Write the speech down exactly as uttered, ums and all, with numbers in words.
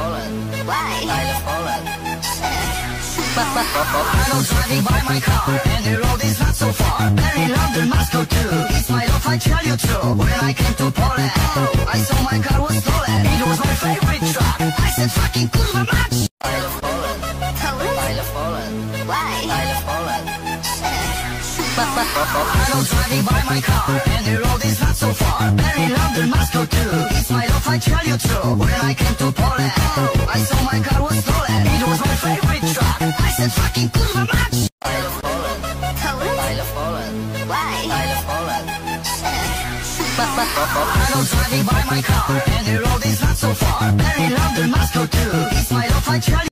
Poland. Why? I love Poland. I go driving by my car, and the road is not so far. Berlin, London, Moscow too. It's my love, I tell you true. When I came to Poland, I saw my car was stolen. It was my favorite truck. I said, fucking kurwa mać. I love Poland. Poland? I love Poland. Why? I love Poland. I go driving by my car, and the road is not so far. Berlin, London, Moscow too. It's my love, I tell you true. When I came to Poland, I saw my car was stolen. It was my favorite truck. I said, fucking kurwa mać. I love Poland. Poland? I love Poland. Why? I love Poland. I go driving by my car, and the road is not so far. Berlin, London, Moscow too. It's my love, I tell you.